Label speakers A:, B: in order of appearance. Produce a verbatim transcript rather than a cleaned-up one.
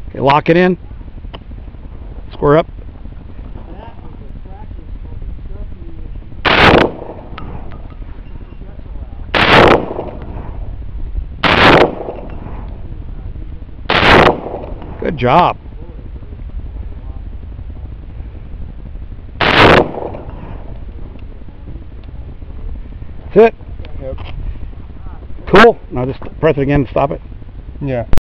A: Okay, lock it in. Square up. Good job. That's it.
B: Yep.
A: Cool. Now just press it again to stop it.
B: Yeah.